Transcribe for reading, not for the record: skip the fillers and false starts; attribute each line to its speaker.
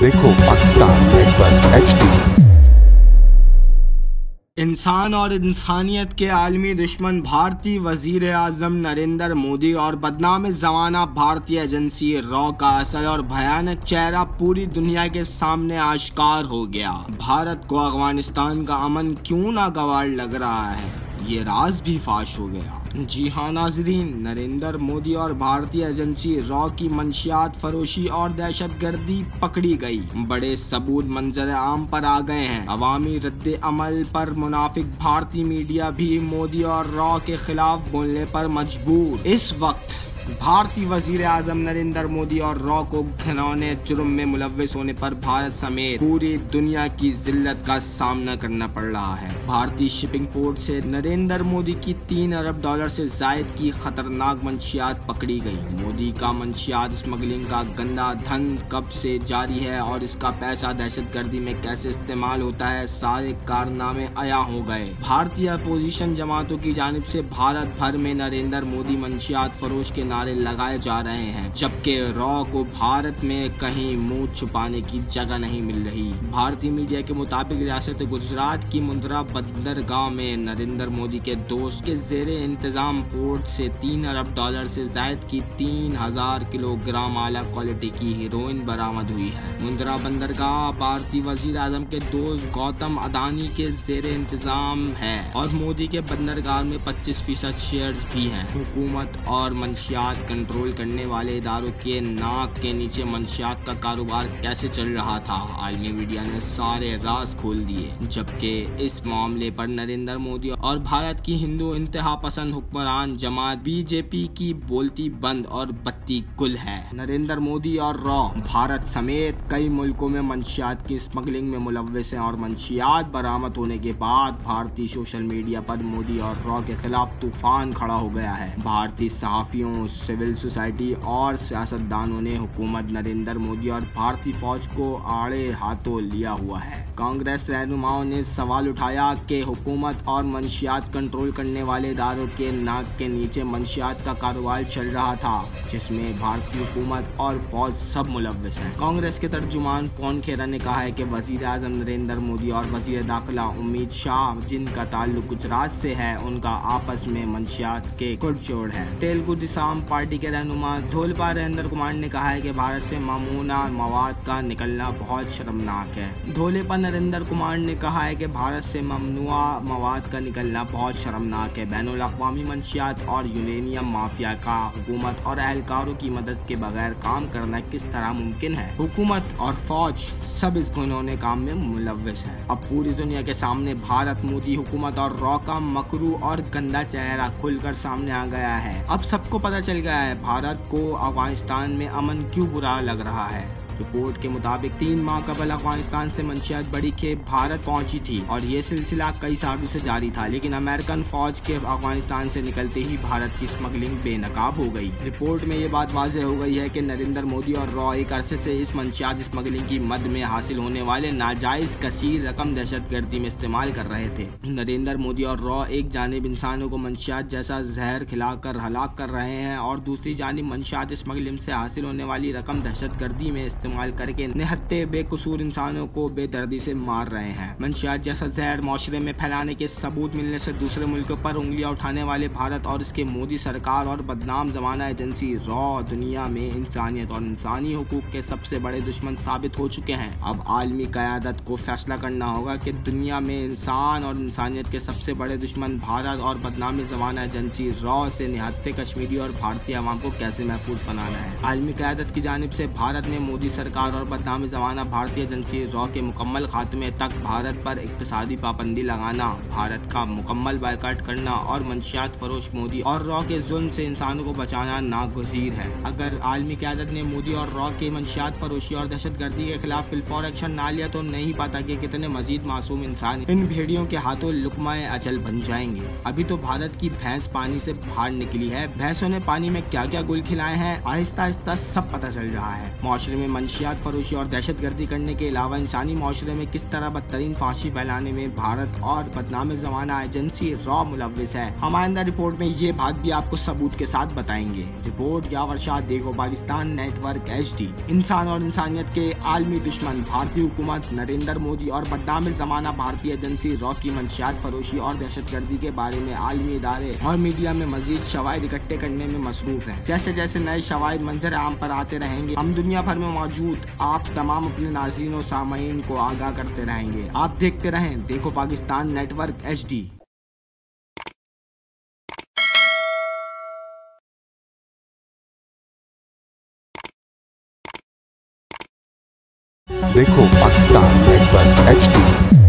Speaker 1: देखो Pakistan network HD।
Speaker 2: इंसान और इंसानियत के आलमी दुश्मन भारतीय वजीर आजम नरेंद्र मोदी और बदनाम ज़माना भारतीय एजेंसी रॉ का असल और भयानक चेहरा पूरी दुनिया के सामने आश्कार हो गया। भारत को अफगानिस्तान का अमन क्यों नागवार लग रहा है, ये राज भी फाश हो गया। जी हाँ नाजरीन, नरेंद्र मोदी और भारतीय एजेंसी रॉ की मंशियात फरोशी और दहशतगर्दी पकड़ी गई। बड़े सबूत मंजर आम पर आ गए हैं। अवामी रद्द अमल पर मुनाफिक भारतीय मीडिया भी मोदी और रॉ के खिलाफ बोलने पर मजबूर। इस वक्त भारतीय वजीर आजम नरेंद्र मोदी और रॉ को घिनौने जुर्म में मुलव्विस होने पर भारत समेत पूरी दुनिया की जिल्लत का सामना करना पड़ रहा है। भारतीय शिपिंग पोर्ट से नरेंद्र मोदी की $3 अरब से जायद की खतरनाक मंशियात पकड़ी गई। मोदी का मंशियात स्मगलिंग का गंदा धन कब से जारी है और इसका पैसा दहशतगर्दी में कैसे इस्तेमाल होता है, सारे कारनामे आया हो गए। भारतीय अपोजिशन जमातों की जानिब से भारत भर में नरेंद्र मोदी मंशियात फरोश के नारे लगाए जा रहे हैं, जबकि रॉ को भारत में कहीं मुंह छुपाने की जगह नहीं मिल रही। भारतीय मीडिया के मुताबिक रियासत गुजरात की मुंद्रा बंदरगाह में नरेंद्र मोदी के दोस्त के जेरे इंतजाम पोर्ट से $3 अरब से जायद की 3000 किलोग्राम आला क्वालिटी की हीरोइन बरामद हुई है। मुंद्रा बंदरगाह भारतीय वजीर आजम के दोस्त गौतम अडानी के जेरे इंतजाम है और मोदी के बंदरगाह में 25% शेयर्स भी हैं। हुकूमत और मंशियात कंट्रोल करने वाले इदारों के नाक के नीचे मंशियात का कारोबार कैसे चल रहा था, आलमी मीडिया ने सारे राज खोल दिए। जबकि इस मामले पर नरेंद्र मोदी और भारत की हिंदू इंतहा पसंद हुक्मरान जमात बीजेपी की बोलती बंद और बत्ती गुल है। नरेंद्र मोदी और रॉ भारत समेत कई मुल्कों में मंशियात की स्मगलिंग में मुलव्विस हैं और मंशियात बरामद होने के बाद भारतीय सोशल मीडिया पर मोदी और रॉ के खिलाफ तूफान खड़ा हो गया है। भारतीय सहाफियों, सिविल सोसाइटी और सियासतदानों ने हुकूमत नरेंद्र मोदी और भारतीय फौज को आड़े हाथों लिया हुआ है। कांग्रेस रहनुमाओं ने सवाल उठाया कि हुकूमत और मंशियात कंट्रोल करने वाले इदारों के नाक के नीचे मंशियात का कारोबार चल रहा था, जिसमें भारतीय हुकूमत और फौज सब मुलव्विस हैं। कांग्रेस के तर्जुमान पवन खेरा ने कहा है कि वजीर आजम नरेंद्र मोदी और वजीर दाखिला अमित शाह, जिनका ताल्लुक गुजरात से है, उनका आपस में मंशियात के गुटजोड़ है। तेलुगु देशम पार्टी के रहनुमा धोलपा नरेंद्र कुमार ने कहा है कि भारत से ममनूआ मवाद का निकलना बहुत शर्मनाक है। धोलेपा नरेंद्र कुमार ने कहा है कि भारत से ममनूआ मवाद का निकलना बहुत शर्मनाक है। बैनुल अक़वामी मंशियात और यूरेनियम माफिया का हुकूमत और एहलकारों की मदद के बगैर काम करना किस तरह मुमकिन है। हुकूमत और फौज सब इस घिनौने काम में मुलव्विस है। अब पूरी दुनिया के सामने भारत, मोदी हुकूमत और रॉ का मकरू और गंदा चेहरा खुलकर सामने आ गया है। अब सबको पता चल गया है भारत को अफगानिस्तान में अमन क्यों बुरा लग रहा है। रिपोर्ट के मुताबिक 3 माह कबल अफगानिस्तान से मंशियात बड़ी खेप भारत पहुंची थी और ये सिलसिला कई सालों से जारी था, लेकिन अमेरिकन फौज के अफगानिस्तान से निकलते ही भारत की स्मगलिंग बेनकाब हो गई। रिपोर्ट में ये बात वाज़ेह हो गई है कि नरेंद्र मोदी और रॉ एक अरसे से इस मंशियात स्मगलिंग की मद में हासिल होने वाले नाजायज कसीर रकम दहशतगर्दी में इस्तेमाल कर रहे थे। नरेंद्र मोदी और रॉ एक जानिब इंसानों को मंशियात जैसा जहर खिलाकर हलाक कर रहे हैं और दूसरी जानिब मंशियात स्मगलिंग से हासिल होने वाली रकम दहशतगर्दी में इस्तेमाल करके निहत्ते बेकसूर इंसानों को बेदर्दी से मार रहे हैं। मंशियात जैसा जहर माशरे में फैलाने के सबूत मिलने से दूसरे मुल्कों पर उंगलियां उठाने वाले भारत और इसके मोदी सरकार और बदनाम जमाना एजेंसी रॉ दुनिया में इंसानियत और इंसानी हुकूक के सबसे बड़े दुश्मन साबित हो चुके हैं। अब आलमी क़यादत को फैसला करना होगा कि दुनिया में इंसान और इंसानियत के सबसे बड़े दुश्मन भारत और बदनाम जमाना एजेंसी रॉ से निहत्ते कश्मीरी और भारतीय अवाम को कैसे महफूज बनाना है। आलमी क़यादत की जानिब से भारत ने मोदी सरकार और बदनामी जमाना भारतीय एजेंसी रॉ के मुकम्मल खात्मे तक भारत पर इक़्तिसादी पाबंदी लगाना, भारत का मुकम्मल बायकाट करना और मंशियात फरोश मोदी और रॉ के जुल्म से इंसानों को बचाना नागुज़ीर है। अगर आलमी क़यादत ने मोदी और रॉ के मंशियात फरोशी और दहशतगर्दी के खिलाफ फिलफौर एक्शन ना लिया तो नहीं पता कि कितने मजीद मासूम इंसान इन भेड़ियों के हाथों लुक़्माए अजल बन जाएंगे। अभी तो भारत की भैंस पानी से बाहर निकली है। भैंसों ने पानी में क्या क्या गुल खिलाए हैं, आहिस्ता आहिस्ता सब पता चल रहा है। माशरे में मंशियात फरोशी और दहशतगर्दी करने के अलावा इंसानी माशरे में किस तरह बदतरीन फांसी फैलाने में भारत और बदनाम ज़माना एजेंसी रॉ मुलव्विस है। हम आइंदा रिपोर्ट में ये बात भी आपको सबूत के साथ बताएंगे। रिपोर्ट यावर शाह देखो पाकिस्तान नेटवर्क HD। इंसान और इंसानियत के आलमी दुश्मन भारतीय हुकूमत नरेंद्र मोदी और बदनाम ज़माना भारतीय एजेंसी रॉ की मंशियात फरोशी और दहशतगर्दी के बारे में आलमी इदारे और मीडिया में मजीद शवाहिद इकट्ठे करने में मसरूफ है। जैसे जैसे नए शवाहिद मंजर आम पर आते रहेंगे, हम दुनिया भर में मौजूद आप तमाम अपने नाज़रीन और सामईन को आगाह करते रहेंगे। आप देखते रहें देखो पाकिस्तान नेटवर्क HD।
Speaker 1: देखो पाकिस्तान नेटवर्क HD।